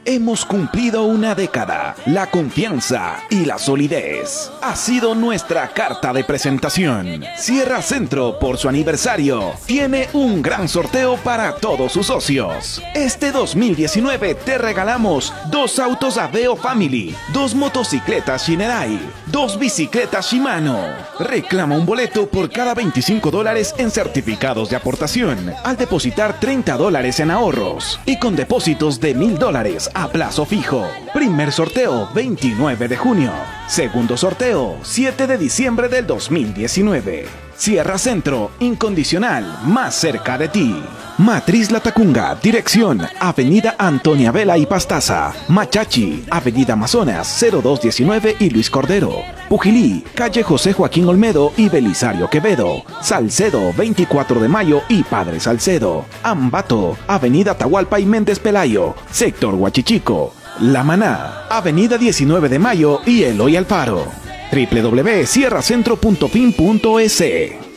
Hemos cumplido una década. La confianza y la solidez ha sido nuestra carta de presentación. Sierra Centro, por su aniversario, tiene un gran sorteo para todos sus socios. Este 2019 te regalamos 2 autos Aveo Family, 2 motocicletas Shinerai, 2 bicicletas Shimano. Reclama un boleto por cada $25 en certificados de aportación al depositar $30 en ahorros y con depósitos de $1000 a plazo fijo. Primer sorteo 29 de junio. Segundo sorteo 7 de diciembre del 2019. Sierra Centro, incondicional, más cerca de ti. Matriz Latacunga, dirección Avenida Antonia Vela y Pastaza. Machachi, Avenida Amazonas 0219 y Luis Cordero. Pujilí, calle José Joaquín Olmedo y Belisario Quevedo. Salcedo, 24 de mayo y Padre Salcedo. Ambato, Avenida Atahualpa y Méndez Pelayo. Sector Huachichico. La Maná, Avenida 19 de mayo y Eloy Alfaro. www.sierracentro.fin.es